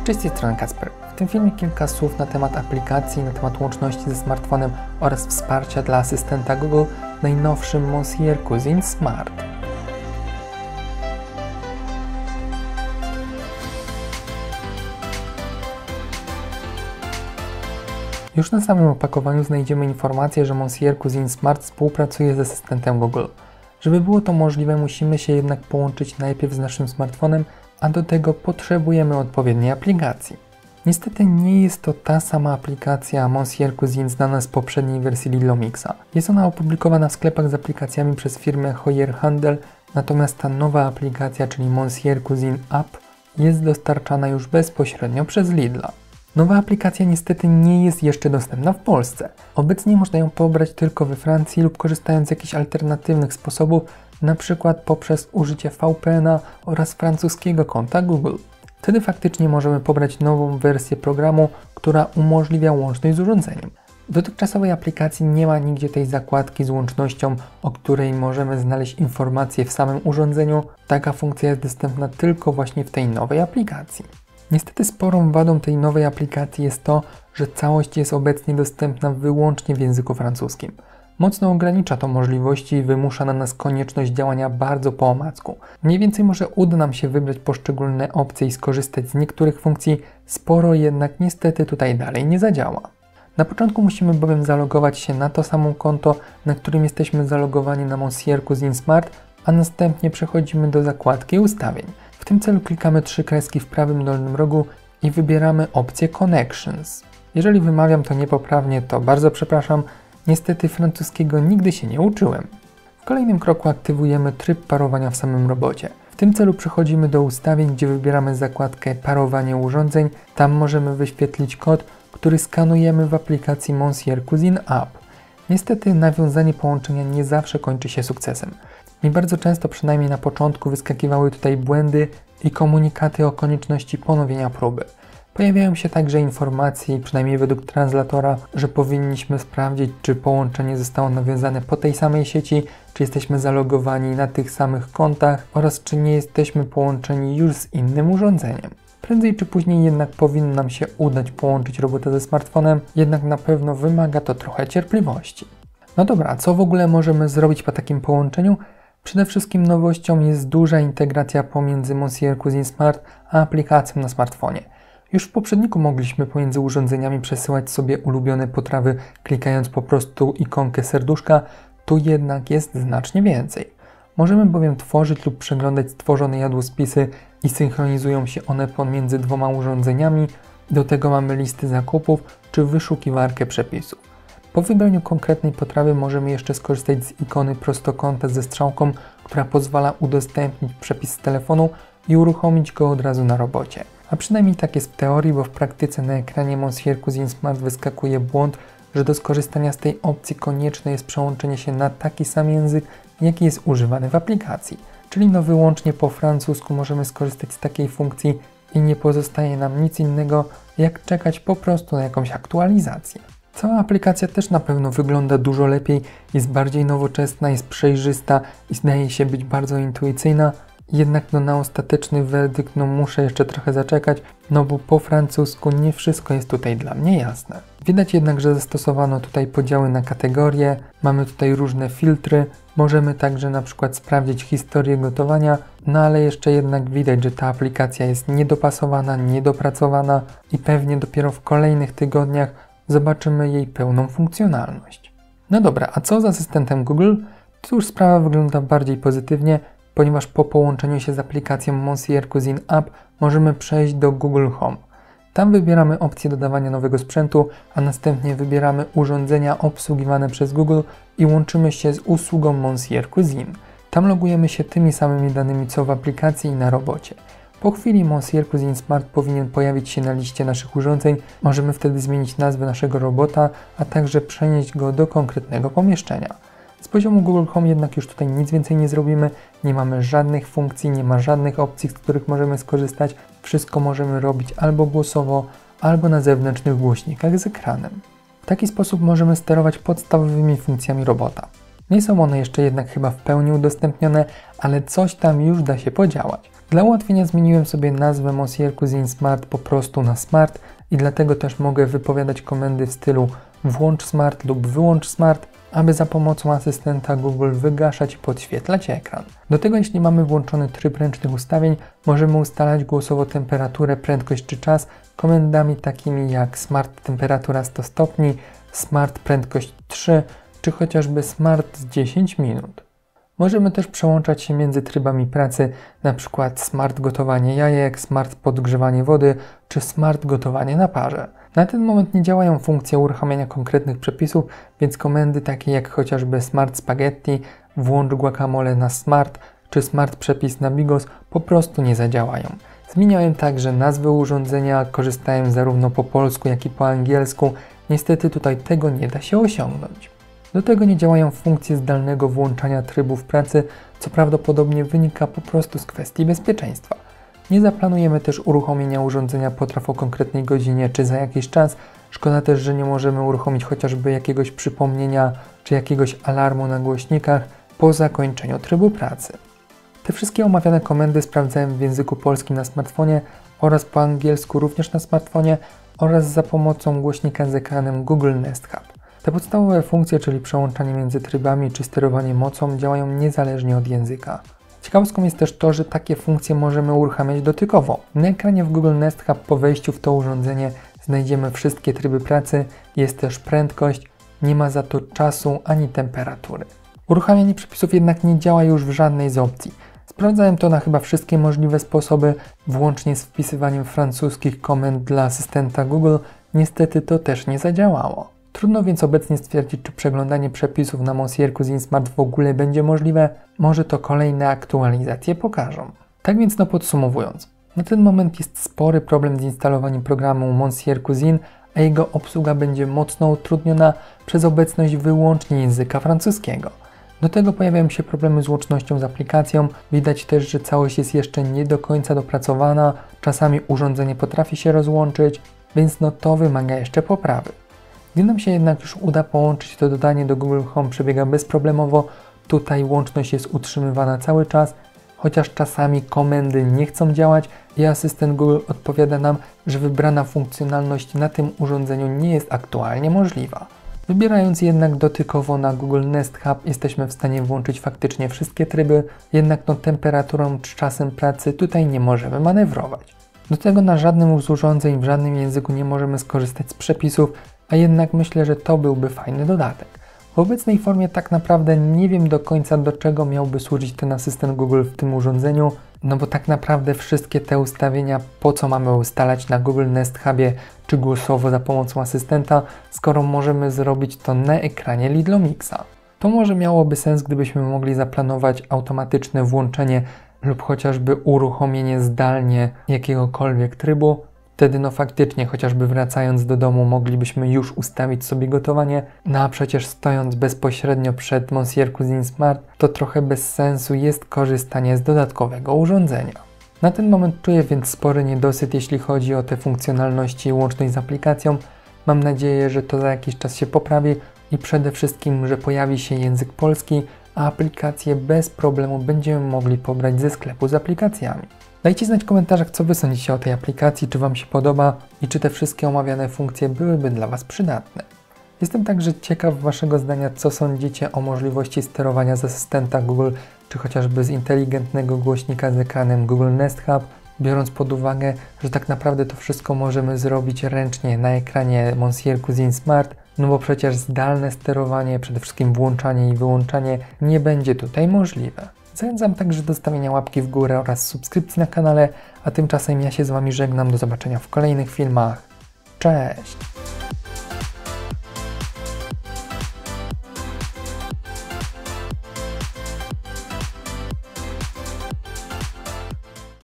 Cześć, z tej strony Kacper. W tym filmie kilka słów na temat aplikacji, na temat łączności ze smartfonem oraz wsparcia dla asystenta Google w najnowszym Monsieur Cousin Smart. Już na samym opakowaniu znajdziemy informację, że Monsieur Cousin Smart współpracuje z asystentem Google. Żeby było to możliwe, musimy się jednak połączyć najpierw z naszym smartfonem, a do tego potrzebujemy odpowiedniej aplikacji. Niestety nie jest to ta sama aplikacja Monsieur Cousin znana z poprzedniej wersji Lilomixa. Jest ona opublikowana w sklepach z aplikacjami przez firmę Hoyer Handel, natomiast ta nowa aplikacja, czyli Monsieur Cousin App, jest dostarczana już bezpośrednio przez Lidla. Nowa aplikacja niestety nie jest jeszcze dostępna w Polsce. Obecnie można ją pobrać tylko we Francji lub korzystając z jakichś alternatywnych sposobów, np. poprzez użycie VPN-a oraz francuskiego konta Google. Wtedy faktycznie możemy pobrać nową wersję programu, która umożliwia łączność z urządzeniem. W dotychczasowej aplikacji nie ma nigdzie tej zakładki z łącznością, o której możemy znaleźć informacje w samym urządzeniu. Taka funkcja jest dostępna tylko właśnie w tej nowej aplikacji. Niestety sporą wadą tej nowej aplikacji jest to, że całość jest obecnie dostępna wyłącznie w języku francuskim. Mocno ogranicza to możliwości i wymusza na nas konieczność działania bardzo po omacku. Mniej więcej może uda nam się wybrać poszczególne opcje i skorzystać z niektórych funkcji, sporo jednak niestety tutaj dalej nie zadziała. Na początku musimy bowiem zalogować się na to samo konto, na którym jesteśmy zalogowani na Monsieur Cousin Smart, a następnie przechodzimy do zakładki ustawień. W tym celu klikamy 3 kreski w prawym dolnym rogu i wybieramy opcję Connections. Jeżeli wymawiam to niepoprawnie, to bardzo przepraszam, niestety francuskiego nigdy się nie uczyłem. W kolejnym kroku aktywujemy tryb parowania w samym robocie. W tym celu przechodzimy do ustawień, gdzie wybieramy zakładkę Parowanie urządzeń. Tam możemy wyświetlić kod, który skanujemy w aplikacji Monsieur Cousin App. Niestety nawiązanie połączenia nie zawsze kończy się sukcesem. Mi bardzo często, przynajmniej na początku, wyskakiwały tutaj błędy i komunikaty o konieczności ponowienia próby. Pojawiają się także informacje, przynajmniej według translatora, że powinniśmy sprawdzić, czy połączenie zostało nawiązane po tej samej sieci, czy jesteśmy zalogowani na tych samych kontach oraz czy nie jesteśmy połączeni już z innym urządzeniem. Prędzej czy później jednak powinno nam się udać połączyć robota ze smartfonem, jednak na pewno wymaga to trochę cierpliwości. No dobra, co w ogóle możemy zrobić po takim połączeniu? Przede wszystkim nowością jest duża integracja pomiędzy Monsieur Cousin Smart a aplikacją na smartfonie. Już w poprzedniku mogliśmy pomiędzy urządzeniami przesyłać sobie ulubione potrawy, klikając po prostu ikonkę serduszka, tu jednak jest znacznie więcej. Możemy bowiem tworzyć lub przeglądać stworzone jadłospisy i synchronizują się one pomiędzy dwoma urządzeniami, do tego mamy listy zakupów czy wyszukiwarkę przepisów. Po wybraniu konkretnej potrawy możemy jeszcze skorzystać z ikony prostokąta ze strzałką, która pozwala udostępnić przepis z telefonu i uruchomić go od razu na robocie. A przynajmniej tak jest w teorii, bo w praktyce na ekranie Monsieur Cousin Smart wyskakuje błąd, że do skorzystania z tej opcji konieczne jest przełączenie się na taki sam język, jaki jest używany w aplikacji. Czyli wyłącznie po francusku możemy skorzystać z takiej funkcji i nie pozostaje nam nic innego, jak czekać po prostu na jakąś aktualizację. Cała aplikacja też na pewno wygląda dużo lepiej, jest bardziej nowoczesna, jest przejrzysta i zdaje się być bardzo intuicyjna. Jednak na ostateczny werdykt muszę jeszcze trochę zaczekać, bo po francusku nie wszystko jest tutaj dla mnie jasne. Widać jednak, że zastosowano tutaj podziały na kategorie, mamy tutaj różne filtry, możemy także na przykład sprawdzić historię gotowania, ale jeszcze jednak widać, że ta aplikacja jest niedopasowana, niedopracowana i pewnie dopiero w kolejnych tygodniach zobaczymy jej pełną funkcjonalność. No dobra, a co z asystentem Google? Tu już sprawa wygląda bardziej pozytywnie, ponieważ po połączeniu się z aplikacją Monsieur Cousin App możemy przejść do Google Home. Tam wybieramy opcję dodawania nowego sprzętu, a następnie wybieramy urządzenia obsługiwane przez Google i łączymy się z usługą Monsieur Cousin. Tam logujemy się tymi samymi danymi co w aplikacji i na robocie. Po chwili Monsieur Cousin Smart powinien pojawić się na liście naszych urządzeń, możemy wtedy zmienić nazwę naszego robota, a także przenieść go do konkretnego pomieszczenia. Z poziomu Google Home jednak już tutaj nic więcej nie zrobimy, nie mamy żadnych funkcji, nie ma żadnych opcji, z których możemy skorzystać. Wszystko możemy robić albo głosowo, albo na zewnętrznych głośnikach z ekranem. W taki sposób możemy sterować podstawowymi funkcjami robota. Nie są one jeszcze jednak chyba w pełni udostępnione, ale coś tam już da się podziałać. Dla ułatwienia zmieniłem sobie nazwę Monsieur Cousin Smart po prostu na Smart i dlatego też mogę wypowiadać komendy w stylu włącz Smart lub wyłącz Smart, aby za pomocą asystenta Google wygaszać i podświetlać ekran. Do tego, jeśli mamy włączony tryb ręcznych ustawień, możemy ustalać głosowo temperaturę, prędkość czy czas komendami takimi jak Smart temperatura 100 stopni, Smart prędkość 3 czy chociażby Smart 10 minut. Możemy też przełączać się między trybami pracy, np. Smart gotowanie jajek, Smart podgrzewanie wody czy Smart gotowanie na parze. Na ten moment nie działają funkcje uruchamiania konkretnych przepisów, więc komendy takie jak chociażby Smart Spaghetti, włącz guacamole na Smart czy Smart przepis na bigos po prostu nie zadziałają. Zmieniałem także nazwy urządzenia, korzystałem zarówno po polsku jak i po angielsku. Niestety tutaj tego nie da się osiągnąć. Do tego nie działają funkcje zdalnego włączania trybów pracy, co prawdopodobnie wynika po prostu z kwestii bezpieczeństwa. Nie zaplanujemy też uruchomienia urządzenia potraw o konkretnej godzinie czy za jakiś czas. Szkoda też, że nie możemy uruchomić chociażby jakiegoś przypomnienia czy jakiegoś alarmu na głośnikach po zakończeniu trybu pracy. Te wszystkie omawiane komendy sprawdzałem w języku polskim na smartfonie oraz po angielsku również na smartfonie oraz za pomocą głośnika z ekranem Google Nest Hub. Te podstawowe funkcje, czyli przełączanie między trybami czy sterowanie mocą, działają niezależnie od języka. Ciekawostką jest też to, że takie funkcje możemy uruchamiać dotykowo. Na ekranie w Google Nest Hub po wejściu w to urządzenie znajdziemy wszystkie tryby pracy, jest też prędkość, nie ma za to czasu ani temperatury. Uruchamianie przepisów jednak nie działa już w żadnej z opcji. Sprawdzałem to na chyba wszystkie możliwe sposoby, włącznie z wpisywaniem francuskich komend dla asystenta Google. Niestety to też nie zadziałało. Trudno więc obecnie stwierdzić, czy przeglądanie przepisów na Monsieur Cousin Smart w ogóle będzie możliwe. Może to kolejne aktualizacje pokażą. Tak więc podsumowując, na ten moment jest spory problem z instalowaniem programu Monsieur Cousin, a jego obsługa będzie mocno utrudniona przez obecność wyłącznie języka francuskiego. Do tego pojawiają się problemy z łącznością z aplikacją, widać też, że całość jest jeszcze nie do końca dopracowana, czasami urządzenie potrafi się rozłączyć, więc to wymaga jeszcze poprawy. Gdy nam się jednak już uda połączyć, to dodanie do Google Home przebiega bezproblemowo, tutaj łączność jest utrzymywana cały czas, chociaż czasami komendy nie chcą działać i asystent Google odpowiada nam, że wybrana funkcjonalność na tym urządzeniu nie jest aktualnie możliwa. Wybierając jednak dotykowo na Google Nest Hub jesteśmy w stanie włączyć faktycznie wszystkie tryby, jednak temperaturą czy czasem pracy tutaj nie możemy manewrować. Do tego na żadnym z urządzeń w żadnym języku nie możemy skorzystać z przepisów, a jednak myślę, że to byłby fajny dodatek. W obecnej formie tak naprawdę nie wiem do końca, do czego miałby służyć ten asystent Google w tym urządzeniu, bo tak naprawdę wszystkie te ustawienia po co mamy ustalać na Google Nest Hubie czy głosowo za pomocą asystenta, skoro możemy zrobić to na ekranie Lidlomixa. To może miałoby sens, gdybyśmy mogli zaplanować automatyczne włączenie lub chociażby uruchomienie zdalnie jakiegokolwiek trybu. Wtedy faktycznie, chociażby wracając do domu, moglibyśmy już ustawić sobie gotowanie, a przecież stojąc bezpośrednio przed Monsieur Cousin Smart, to trochę bez sensu jest korzystanie z dodatkowego urządzenia. Na ten moment czuję więc spory niedosyt, jeśli chodzi o te funkcjonalności i łączność z aplikacją. Mam nadzieję, że to za jakiś czas się poprawi i przede wszystkim, że pojawi się język polski, a aplikacje bez problemu będziemy mogli pobrać ze sklepu z aplikacjami. Dajcie znać w komentarzach, co Wy sądzicie o tej aplikacji, czy Wam się podoba i czy te wszystkie omawiane funkcje byłyby dla Was przydatne. Jestem także ciekaw Waszego zdania, co sądzicie o możliwości sterowania z asystenta Google, czy chociażby z inteligentnego głośnika z ekranem Google Nest Hub, biorąc pod uwagę, że tak naprawdę to wszystko możemy zrobić ręcznie na ekranie Monsieur Cousin Smart, bo przecież zdalne sterowanie, przede wszystkim włączanie i wyłączanie nie będzie tutaj możliwe. Zachęcam także do stawienia łapki w górę oraz subskrypcji na kanale, a tymczasem ja się z Wami żegnam, do zobaczenia w kolejnych filmach. Cześć!